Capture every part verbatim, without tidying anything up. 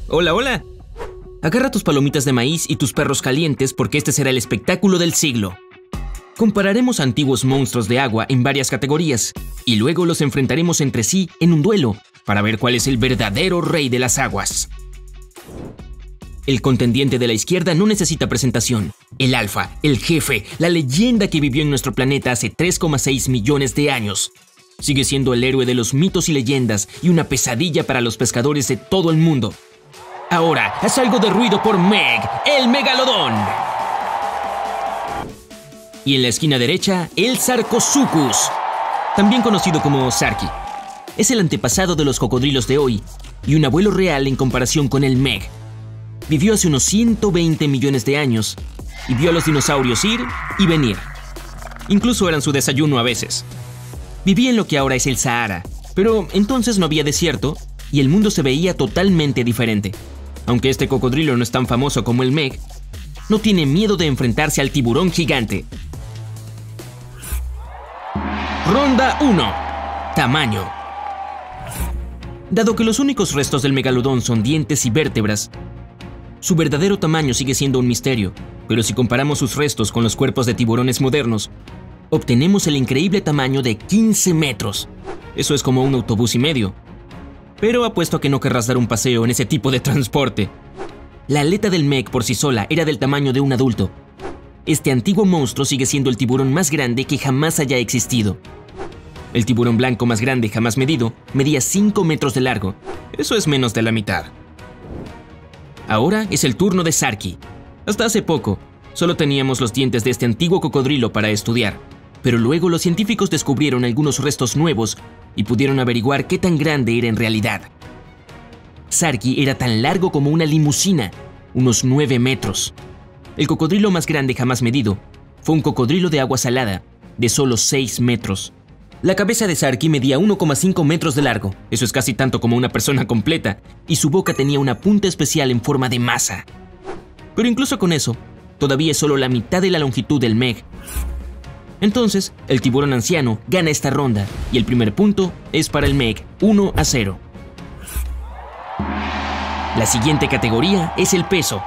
Hola, hola. Agarra tus palomitas de maíz y tus perros calientes porque este será el espectáculo del siglo. Compararemos a antiguos monstruos de agua en varias categorías y luego los enfrentaremos entre sí en un duelo para ver cuál es el verdadero rey de las aguas. El contendiente de la izquierda no necesita presentación. El alfa, el jefe, la leyenda que vivió en nuestro planeta hace tres coma seis millones de años. Sigue siendo el héroe de los mitos y leyendas y una pesadilla para los pescadores de todo el mundo. Ahora, haz algo de ruido por Meg, el megalodón. Y en la esquina derecha, el Sarcosuchus, también conocido como Sarky. Es el antepasado de los cocodrilos de hoy y un abuelo real en comparación con el Meg. Vivió hace unos ciento veinte millones de años y vio a los dinosaurios ir y venir. Incluso eran su desayuno a veces. Vivía en lo que ahora es el Sahara, pero entonces no había desierto y el mundo se veía totalmente diferente. Aunque este cocodrilo no es tan famoso como el Meg, no tiene miedo de enfrentarse al tiburón gigante. Ronda uno. Tamaño. Dado que los únicos restos del megalodón son dientes y vértebras, su verdadero tamaño sigue siendo un misterio, pero si comparamos sus restos con los cuerpos de tiburones modernos, obtenemos el increíble tamaño de quince metros. Eso es como un autobús y medio. Pero apuesto a que no querrás dar un paseo en ese tipo de transporte. La aleta del Meg por sí sola era del tamaño de un adulto. Este antiguo monstruo sigue siendo el tiburón más grande que jamás haya existido. El tiburón blanco más grande jamás medido medía cinco metros de largo. Eso es menos de la mitad. Ahora es el turno de Sarky. Hasta hace poco, solo teníamos los dientes de este antiguo cocodrilo para estudiar. Pero luego los científicos descubrieron algunos restos nuevos y pudieron averiguar qué tan grande era en realidad. Sarky era tan largo como una limusina, unos nueve metros. El cocodrilo más grande jamás medido fue un cocodrilo de agua salada, de solo seis metros. La cabeza de Sarky medía uno coma cinco metros de largo, eso es casi tanto como una persona completa, y su boca tenía una punta especial en forma de masa. Pero incluso con eso, todavía es solo la mitad de la longitud del Meg. Entonces, el tiburón anciano gana esta ronda y el primer punto es para el Meg, uno a cero. La siguiente categoría es el peso.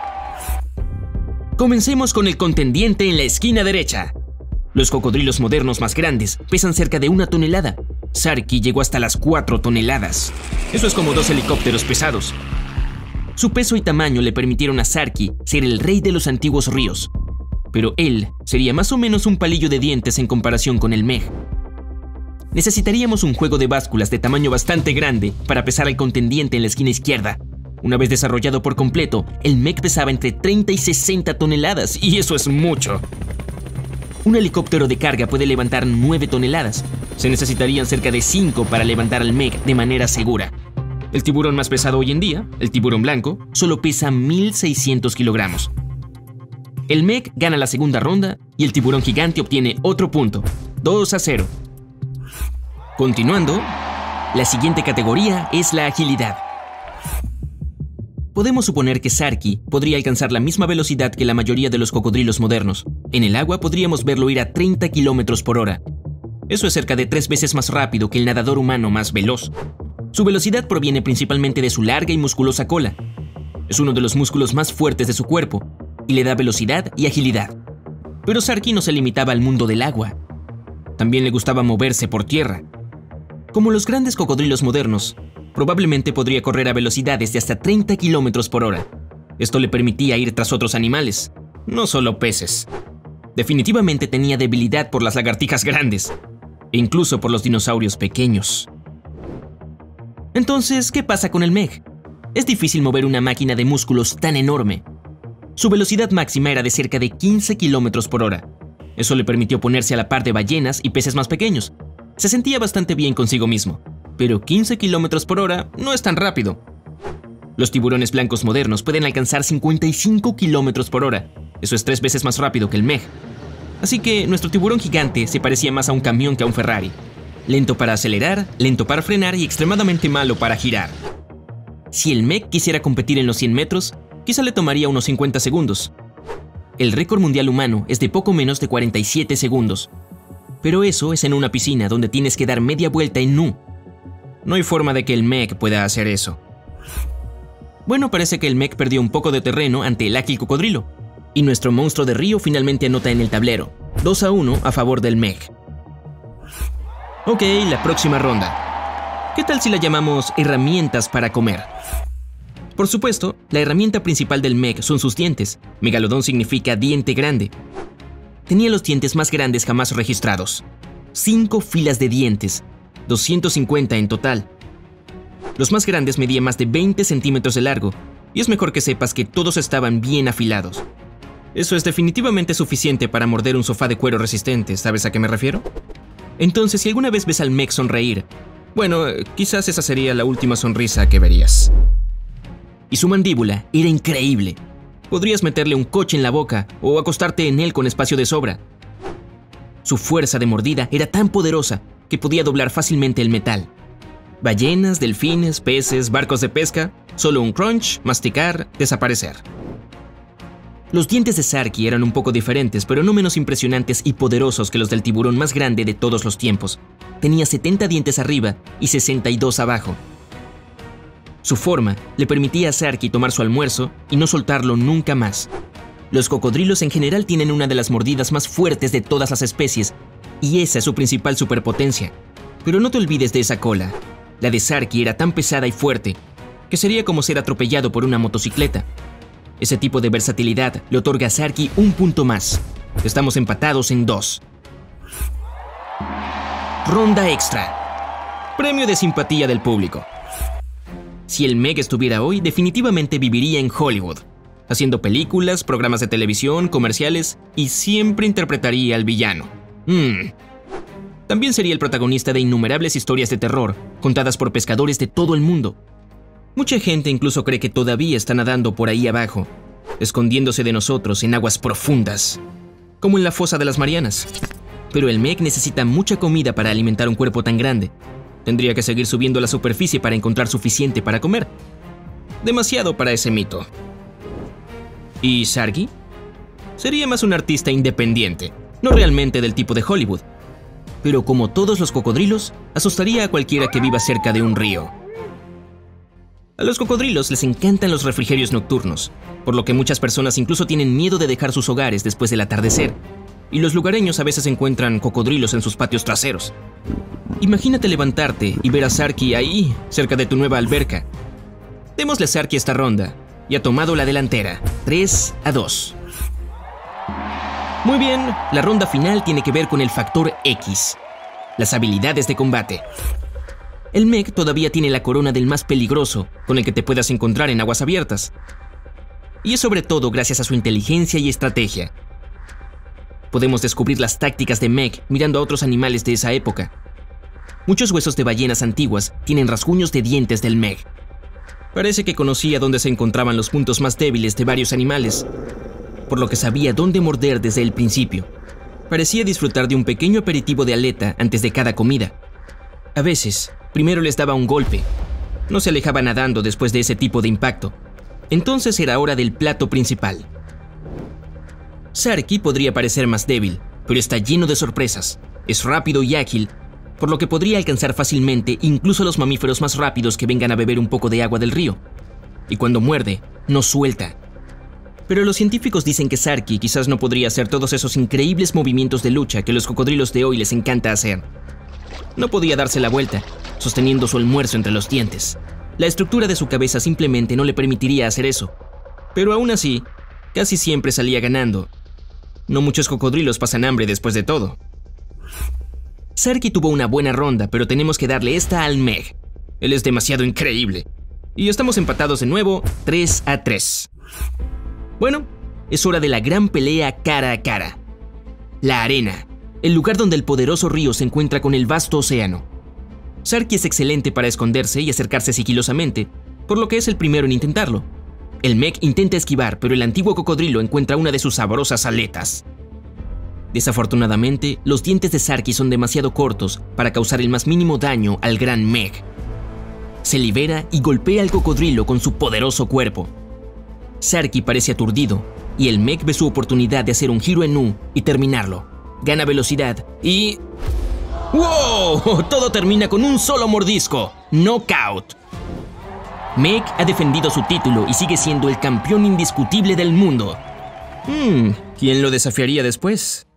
Comencemos con el contendiente en la esquina derecha. Los cocodrilos modernos más grandes pesan cerca de una tonelada. Sarky llegó hasta las cuatro toneladas. Eso es como dos helicópteros pesados. Su peso y tamaño le permitieron a Sarky ser el rey de los antiguos ríos. Pero él sería más o menos un palillo de dientes en comparación con el Meg. Necesitaríamos un juego de básculas de tamaño bastante grande para pesar al contendiente en la esquina izquierda. Una vez desarrollado por completo, el Meg pesaba entre treinta y sesenta toneladas, y eso es mucho. Un helicóptero de carga puede levantar nueve toneladas. Se necesitarían cerca de cinco para levantar al Meg de manera segura. El tiburón más pesado hoy en día, el tiburón blanco, solo pesa mil seiscientos kilogramos. El Meg gana la segunda ronda y el tiburón gigante obtiene otro punto, dos a cero. Continuando, la siguiente categoría es la agilidad. Podemos suponer que Sarky podría alcanzar la misma velocidad que la mayoría de los cocodrilos modernos. En el agua podríamos verlo ir a treinta kilómetros por hora. Eso es cerca de tres veces más rápido que el nadador humano más veloz. Su velocidad proviene principalmente de su larga y musculosa cola. Es uno de los músculos más fuertes de su cuerpo y le da velocidad y agilidad. Pero Sarky no se limitaba al mundo del agua. También le gustaba moverse por tierra. Como los grandes cocodrilos modernos, probablemente podría correr a velocidades de hasta treinta kilómetros por hora. Esto le permitía ir tras otros animales, no solo peces. Definitivamente tenía debilidad por las lagartijas grandes, e incluso por los dinosaurios pequeños. Entonces, ¿qué pasa con el Meg? Es difícil mover una máquina de músculos tan enorme. Su velocidad máxima era de cerca de quince kilómetros por hora. Eso le permitió ponerse a la par de ballenas y peces más pequeños. Se sentía bastante bien consigo mismo. Pero quince kilómetros por hora no es tan rápido. Los tiburones blancos modernos pueden alcanzar cincuenta y cinco kilómetros por hora. Eso es tres veces más rápido que el Meg. Así que nuestro tiburón gigante se parecía más a un camión que a un Ferrari. Lento para acelerar, lento para frenar y extremadamente malo para girar. Si el Meg quisiera competir en los cien metros, quizá le tomaría unos cincuenta segundos. El récord mundial humano es de poco menos de cuarenta y siete segundos. Pero eso es en una piscina donde tienes que dar media vuelta en nu. No hay forma de que el Meg pueda hacer eso. Bueno, parece que el mech perdió un poco de terreno ante el ágil cocodrilo, y nuestro monstruo de río finalmente anota en el tablero, dos a uno a favor del mech. Ok, la próxima ronda. ¿Qué tal si la llamamos herramientas para comer? Por supuesto, la herramienta principal del mech son sus dientes. Megalodón significa diente grande. Tenía los dientes más grandes jamás registrados. Cinco filas de dientes, doscientos cincuenta en total. Los más grandes medían más de veinte centímetros de largo, y es mejor que sepas que todos estaban bien afilados. Eso es definitivamente suficiente para morder un sofá de cuero resistente, ¿sabes a qué me refiero? Entonces, si alguna vez ves al mech sonreír, bueno, quizás esa sería la última sonrisa que verías. Y su mandíbula era increíble. Podrías meterle un coche en la boca o acostarte en él con espacio de sobra. Su fuerza de mordida era tan poderosa que podía doblar fácilmente el metal. Ballenas, delfines, peces, barcos de pesca, solo un crunch, masticar, desaparecer. Los dientes de Sharky eran un poco diferentes, pero no menos impresionantes y poderosos que los del tiburón más grande de todos los tiempos. Tenía setenta dientes arriba y sesenta y dos abajo. Su forma le permitía a Sharky tomar su almuerzo y no soltarlo nunca más. Los cocodrilos en general tienen una de las mordidas más fuertes de todas las especies, y esa es su principal superpotencia. Pero no te olvides de esa cola. La de Sharky era tan pesada y fuerte que sería como ser atropellado por una motocicleta. Ese tipo de versatilidad le otorga a Sharky un punto más. Estamos empatados en dos. Ronda extra. Premio de simpatía del público. Si el mech estuviera hoy, definitivamente viviría en Hollywood, haciendo películas, programas de televisión, comerciales, y siempre interpretaría al villano. Mm. También sería el protagonista de innumerables historias de terror, contadas por pescadores de todo el mundo. Mucha gente incluso cree que todavía está nadando por ahí abajo, escondiéndose de nosotros en aguas profundas, como en la fosa de las Marianas. Pero el mech necesita mucha comida para alimentar un cuerpo tan grande. Tendría que seguir subiendo a la superficie para encontrar suficiente para comer. Demasiado para ese mito. ¿Y Sharky? Sería más un artista independiente, no realmente del tipo de Hollywood. Pero como todos los cocodrilos, asustaría a cualquiera que viva cerca de un río. A los cocodrilos les encantan los refrigerios nocturnos, por lo que muchas personas incluso tienen miedo de dejar sus hogares después del atardecer, y los lugareños a veces encuentran cocodrilos en sus patios traseros. Imagínate levantarte y ver a Sharky ahí, cerca de tu nueva alberca. Démosle a Sharky esta ronda, y ha tomado la delantera, tres a dos. Muy bien, la ronda final tiene que ver con el factor X, las habilidades de combate. El mech todavía tiene la corona del más peligroso con el que te puedas encontrar en aguas abiertas. Y es sobre todo gracias a su inteligencia y estrategia. Podemos descubrir las tácticas de mech mirando a otros animales de esa época. Muchos huesos de ballenas antiguas tienen rasguños de dientes del mech. Parece que conocía dónde se encontraban los puntos más débiles de varios animales, por lo que sabía dónde morder desde el principio. Parecía disfrutar de un pequeño aperitivo de aleta antes de cada comida. A veces, primero les daba un golpe. No se alejaba nadando después de ese tipo de impacto. Entonces era hora del plato principal. Sharky podría parecer más débil, pero está lleno de sorpresas. Es rápido y ágil, por lo que podría alcanzar fácilmente incluso a los mamíferos más rápidos que vengan a beber un poco de agua del río. Y cuando muerde, no suelta. Pero los científicos dicen que Sharky quizás no podría hacer todos esos increíbles movimientos de lucha que los cocodrilos de hoy les encanta hacer. No podía darse la vuelta, sosteniendo su almuerzo entre los dientes. La estructura de su cabeza simplemente no le permitiría hacer eso. Pero aún así, casi siempre salía ganando. No muchos cocodrilos pasan hambre después de todo. Sharky tuvo una buena ronda, pero tenemos que darle esta al mech. Él es demasiado increíble. Y estamos empatados de nuevo, tres a tres. Bueno, es hora de la gran pelea cara a cara. La arena. El lugar donde el poderoso río se encuentra con el vasto océano. Sharky es excelente para esconderse y acercarse sigilosamente, por lo que es el primero en intentarlo. El mech intenta esquivar, pero el antiguo cocodrilo encuentra una de sus sabrosas aletas. Desafortunadamente, los dientes de Sharky son demasiado cortos para causar el más mínimo daño al gran mech. Se libera y golpea al cocodrilo con su poderoso cuerpo. Sharky parece aturdido, y el mech ve su oportunidad de hacer un giro en U y terminarlo. Gana velocidad y... ¡wow! Todo termina con un solo mordisco. Knockout. Meg ha defendido su título y sigue siendo el campeón indiscutible del mundo. Hmm, ¿quién lo desafiaría después?